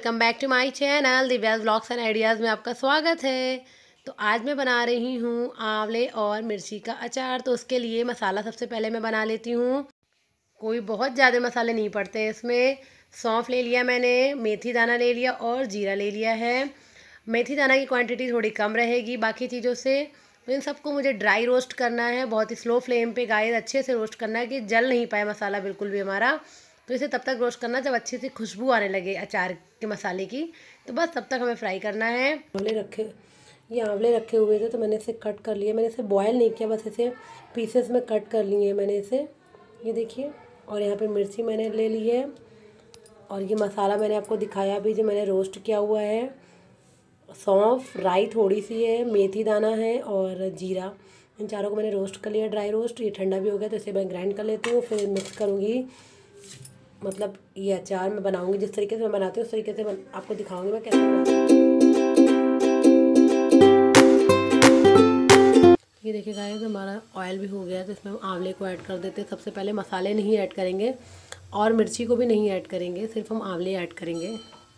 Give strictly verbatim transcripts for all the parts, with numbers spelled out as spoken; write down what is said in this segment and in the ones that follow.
Welcome back to my channel Divya's vlogs and ideas में आपका स्वागत है। तो आज मैं बना रही हूँ आंवले और मिर्ची का अचार। तो उसके लिए मसाला सबसे पहले मैं बना लेती हूँ। कोई बहुत ज़्यादा मसाले नहीं पड़ते हैं इसमें। सौंफ ले लिया मैंने, मेथी दाना ले लिया और जीरा ले लिया है। मेथी दाना की क्वांटिटी थोड़ी कम रहेगी बाकी चीज़ों से। तो इन सबको मुझे ड्राई रोस्ट करना है, बहुत ही स्लो फ्लेम पे गाइस अच्छे से रोस्ट करना है कि जल नहीं पाए मसाला बिल्कुल भी हमारा। तो इसे तब तक रोस्ट करना जब अच्छी सी खुशबू आने लगे अचार के मसाले की। तो बस तब तक हमें फ्राई करना है। आंवले रखे ये आंवले रखे हुए थे तो मैंने इसे कट कर लिया। मैंने इसे बॉयल नहीं किया, बस इसे पीसेस में कट कर लिए मैंने इसे, ये देखिए। और यहाँ पे मिर्ची मैंने ले ली है और ये मसाला मैंने आपको दिखाया भी जो मैंने रोस्ट किया हुआ है। सौंफ, राई थोड़ी सी है, मेथी दाना है और जीरा, इन चारों को मैंने रोस्ट कर लिया, ड्राई रोस्ट। ये ठंडा भी हो गया तो इसे मैं ग्राइंड कर लेती हूँ, फिर मिक्स करूँगी। मतलब ये अचार मैं बनाऊँगी जिस तरीके से मैं बनाती हूँ उस तरीके से मैं आपको दिखाऊँगी मैं कैसे बनाती हूँ। ये देखिए गाइस हमारा ऑयल भी हो गया है तो इसमें हम आंवले को ऐड कर देते हैं। सबसे पहले मसाले नहीं ऐड करेंगे और मिर्ची को भी नहीं ऐड करेंगे, सिर्फ हम आंवले ऐड करेंगे।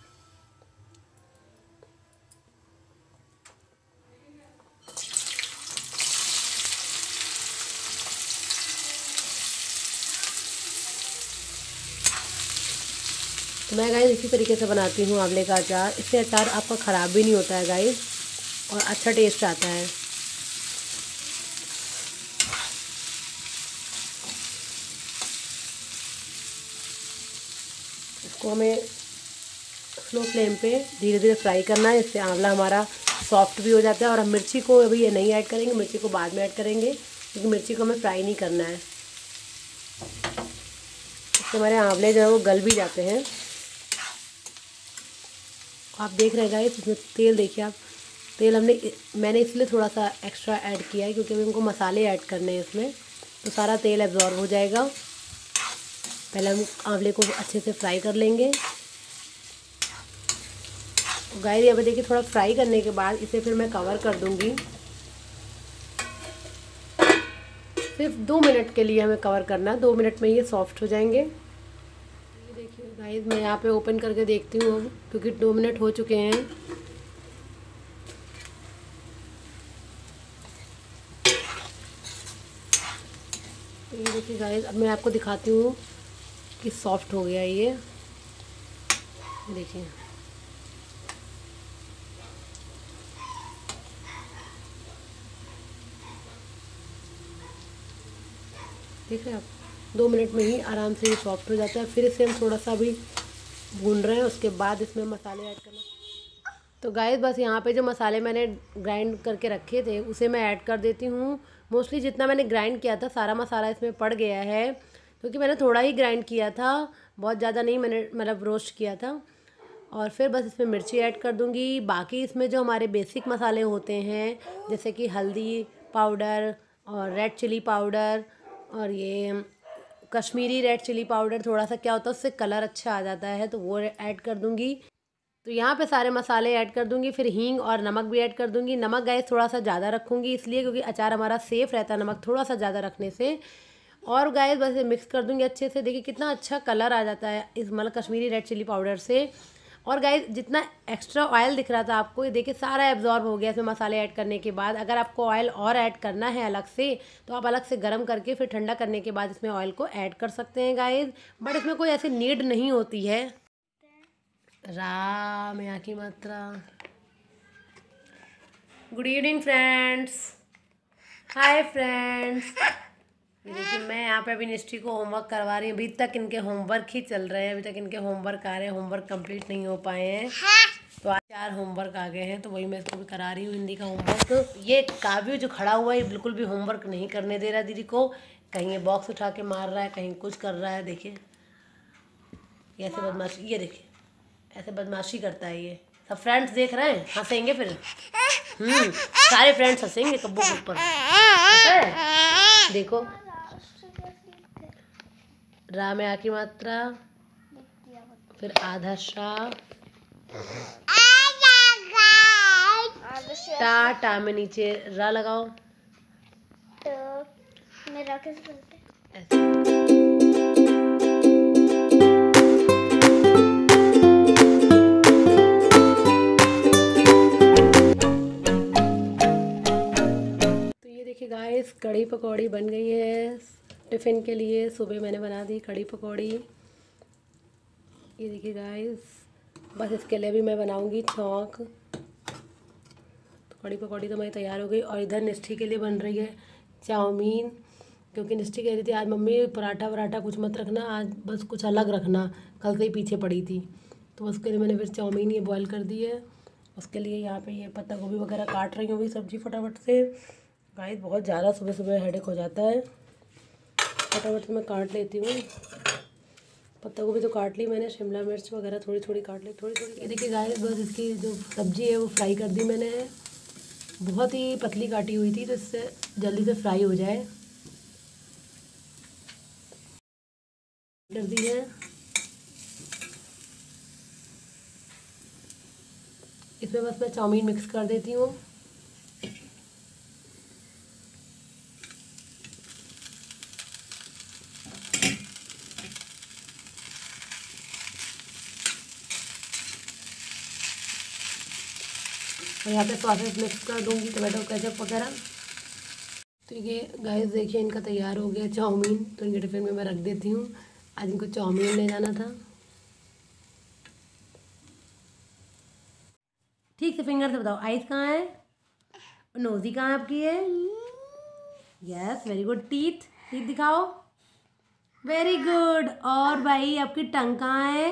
तो मैं गाइस इसी तरीके से बनाती हूँ आंवले का अचार। इससे अचार आपका ख़राब भी नहीं होता है गाइस और अच्छा टेस्ट आता है। इसको हमें स्लो फ्लेम पे धीरे धीरे फ्राई करना है, इससे आंवला हमारा सॉफ्ट भी हो जाता है। और हम मिर्ची को अभी ये नहीं ऐड करेंगे, मिर्ची को बाद में ऐड करेंगे क्योंकि मिर्ची को हमें फ्राई नहीं करना है। इससे हमारे आंवले जो है वो गल भी जाते हैं। आप देख रहे हैं गाइस इसमें तेल देखिए आप, तेल हमने मैंने इसलिए थोड़ा सा एक्स्ट्रा ऐड किया है क्योंकि अभी हमको मसाले ऐड करने हैं इसमें, तो सारा तेल एब्जॉर्ब हो जाएगा। पहले हम आंवले को अच्छे से फ्राई कर लेंगे। तो गाइस यहाँ पे देखिए थोड़ा फ्राई करने के बाद इसे फिर मैं कवर कर दूंगी। सिर्फ दो मिनट के लिए हमें कवर करना है, दो मिनट में ये सॉफ्ट हो जाएंगे। ये देखिए गाइस मैं यहाँ पे ओपन करके देखती हूँ अब, क्योंकि दो मिनट हो चुके हैं। तो ये देखिए गाइस अब मैं आपको दिखाती हूँ कि सॉफ्ट हो गया ये, देखिए। देख रहे हैं आप, दो मिनट में ही आराम से ये सॉफ्ट हो जाता है। फिर इसे हम थोड़ा सा भी भून रहे हैं, उसके बाद इसमें मसाले ऐड करना। तो गाइस बस यहाँ पे जो मसाले मैंने ग्राइंड करके रखे थे उसे मैं ऐड कर देती हूँ। मोस्टली जितना मैंने ग्राइंड किया था सारा मसाला इसमें पड़ गया है, क्योंकि मैंने थोड़ा ही ग्राइंड किया था, बहुत ज़्यादा नहीं मैंने मतलब रोस्ट किया था। और फिर बस इसमें मिर्ची ऐड कर दूँगी। बाकी इसमें जो हमारे बेसिक मसाले होते हैं जैसे कि हल्दी पाउडर और रेड चिली पाउडर और ये कश्मीरी रेड चिली पाउडर, थोड़ा सा क्या होता है उससे कलर अच्छा आ जाता है, तो वो ऐड कर दूँगी। तो यहाँ पे सारे मसाले ऐड कर दूँगी। फिर हींग और नमक भी ऐड कर दूँगी। नमक गाइस थोड़ा सा ज़्यादा रखूँगी इसलिए क्योंकि अचार हमारा सेफ़ रहता है नमक थोड़ा सा ज़्यादा रखने से। और गाइस बस मिक्स कर दूँगी अच्छे से। देखिए कितना अच्छा कलर आ जाता है इस मतलब कश्मीरी रेड चिली पाउडर से। और गाइस जितना एक्स्ट्रा ऑयल दिख रहा था आपको, ये देखिए सारा एब्जॉर्ब हो गया इसमें मसाले ऐड करने के बाद। अगर आपको ऑयल और ऐड करना है अलग से तो आप अलग से गर्म करके फिर ठंडा करने के बाद इसमें ऑयल को ऐड कर सकते हैं गाइस, बट इसमें कोई ऐसी नीड नहीं होती है। राम यहाँ की मात्रा। Good evening friends, hi friends. ये देखिए मैं यहाँ पे अभी निष्ठी को होमवर्क करवा रही हूँ। अभी तक इनके होमवर्क ही चल रहे हैं, अभी तक इनके होमवर्क आ रहे हैं, होमवर्क कंप्लीट नहीं हो पाए हैं। तो आज चार होमवर्क आ गए हैं तो वही मैं इसको भी करा रही हूँ हिंदी का होमवर्क। तो ये काव्य जो खड़ा हुआ है ये बिल्कुल भी होमवर्क नहीं करने दे रहा दीदी को। कहीं ये बॉक्स उठा के मार रहा है, कहीं कुछ कर रहा है। देखिए ऐसे बदमाशी, ये देखिए ऐसे बदमाशी करता है ये। सब फ्रेंड्स देख रहे हैं, हंसेंगे फिर। हम्म सारे फ्रेंड्स हंसेंगे कब्बू के ऊपर। देखो रा में आ की मात्रा, फिर आधा शाह, टा टा में नीचे रा लगाओ। तो मेरा कैसे बोलते हैं ऐसे। कढ़ी पकौड़ी बन गई है टिफ़िन के लिए। सुबह मैंने बना दी कढ़ी पकौड़ी। ये देखिए गाइस, बस इसके लिए भी मैं बनाऊंगी छौंक। तो कढ़ी पकौड़ी तो मेरी तैयार हो गई। और इधर निष्ठी के लिए बन रही है चाउमीन, क्योंकि निष्ठी कह रही थी आज मम्मी पराठा वराठा कुछ मत रखना, आज बस कुछ अलग रखना, कल से ही पीछे पड़ी थी। तो उसके लिए मैंने फिर चाउमीन ये बॉईल कर दी है। उसके लिए यहाँ पे ये पत्ता गोभी वगैरह काट रही हूँ भी सब्ज़ी फटाफट से। गाइस बहुत ज़्यादा सुबह सुबह हेडेक हो जाता है, फटाफट से मैं काट लेती हूँ। पत्ता गोभी तो काट ली मैंने, शिमला मिर्च वगैरह थोड़ी थोड़ी काट ली, थोड़ी थोड़ी। ये देखिए गाइस, बस इसकी जो सब्ज़ी है वो फ्राई कर दी मैंने। बहुत ही पतली काटी हुई थी तो इससे जल्दी से फ्राई हो जाए, कर दी है। इसमें बस मैं चाउमीन मिक्स कर देती हूँ। और यहाँ पे सॉसेस मिक्स कर दूँगी, टमाटो केचप वगैरह। तो ये गाइस देखिए इनका तैयार हो गया चाउमीन। तो इनके टिफ़िन में मैं रख देती हूँ, आज इनको चाउमीन ले जाना था। ठीक से फिंगर से बताओ, आइस कहाँ है, नोजी कहाँ है आपकी है? Yes very good. Teeth, teeth दिखाओ, वेरी गुड। और भाई आपकी टंग कहाँ है?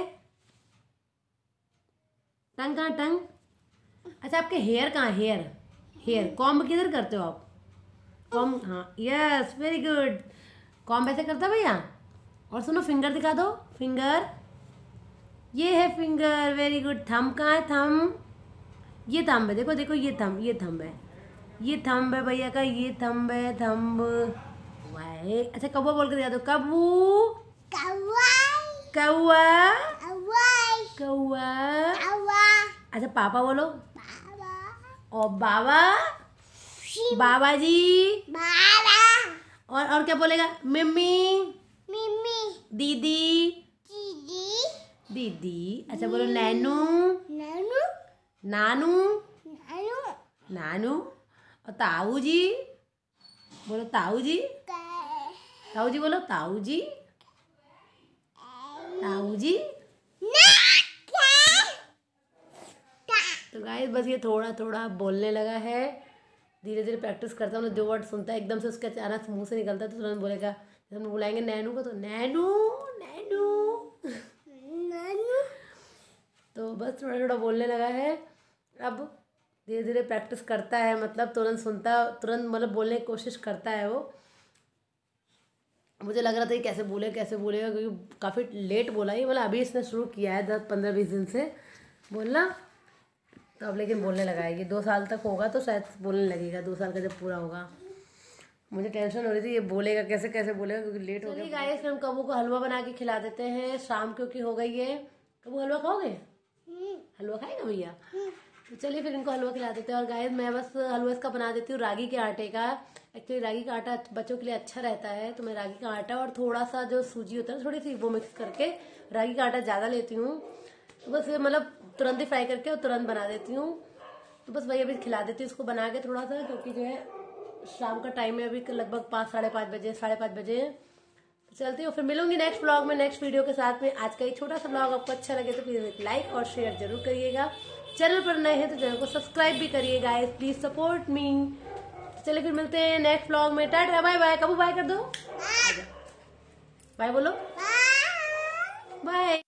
टंग कहाँ, टंग? अच्छा आपके हेयर कहाँ, हेयर हेयर कॉम्ब किधर करते हो आप? कॉम्ब, हाँ यस वेरी गुड। कॉम्ब ऐसे करता भैया। और सुनो फिंगर दिखा दो, फिंगर, ये है फिंगर, वेरी गुड। थंब कहाँ है, थंब? ये थंब है, देखो देखो ये थंब, ये थंब है, ये थंब है भैया का, ये थंब है, थंब। वाह, अच्छा कौवा बोल कर दिया दो, कब्बू, कौवा, कौवा, कौवा। अच्छा पापा बोलो, और बाबा, बाबा जी, बाबा। और और क्या बोलेगा? Mummy, mummy. दीदी, दीदी, दीदी। अच्छा बोलो नैनू, नैनू, नानू, नानू, नानू। और ताऊ जी बोलो, ताऊ जी, ताऊ जी बोलो, ताऊ जी, ताऊ जी। तो गाइस बस ये थोड़ा थोड़ा बोलने लगा है, धीरे धीरे प्रैक्टिस करता हूँ। जो वर्ड सुनता है एकदम से उसके अचानक मुंह से निकलता है तो तुरंत बोलेगा। जब हम बुलाएंगे नैनू को तो नैनू, नैनू, नैनू। तो बस थोड़ा थोड़ा बोलने लगा है, अब धीरे धीरे प्रैक्टिस करता है, मतलब तुरंत सुनता, तुरंत मतलब बोलने की कोशिश करता है वो। मुझे लग रहा था कि कैसे बोले कैसे बोलेगा, क्योंकि काफ़ी लेट बोला ही, मतलब अभी इसने शुरू किया है दस पंद्रह बीस दिन से बोलना। तो अब लेकिन बोलने लगा है, ये दो साल तक होगा तो शायद बोलने लगेगा, दो साल का जब पूरा होगा। मुझे टेंशन हो रही थी ये बोलेगा कैसे कैसे बोलेगा, क्योंकि लेट हो गया। गाइस फिर हम कबू को हलवा बना के खिला देते हैं शाम, क्योंकि हो गई है। कबू हलवा खाओगे? हलवा खाएगा भैया? तो चलिए फिर इनको हलवा खिला देते हैं। और गाइस मैं बस हलवा इसका बना देती हूँ रागी के आटे का। एक्चुअली रागी का आटा बच्चों के लिए अच्छा रहता है, तो मैं रागी का आटा और थोड़ा सा जो सूजी होता है थोड़ी सी वो मिक्स करके, रागी का आटा ज़्यादा लेती हूँ। तो बस मतलब तुरंत ही फ्राई करके और तुरंत बना देती हूँ। तो बस वही अभी खिला देती हूँ उसको बना के थोड़ा सा, क्योंकि जो है शाम का टाइम है, अभी लगभग पाँच साढ़े पाँच बजे साढ़े पाँच बजे है। तो चलती हूँ, फिर मिलूंगी नेक्स्ट ब्लॉग में नेक्स्ट वीडियो के साथ में। आज का ये छोटा सा ब्लॉग आपको अच्छा लगे तो प्लीज एक लाइक और शेयर जरूर करिएगा। चैनल पर नए हैं तो चैनल को सब्सक्राइब भी करिएगा, प्लीज सपोर्ट मी। चलिए फिर मिलते हैं नेक्स्ट ब्लॉग में। Tata bye bye. कबू बाय कर दो, बाय बोलो, बाय।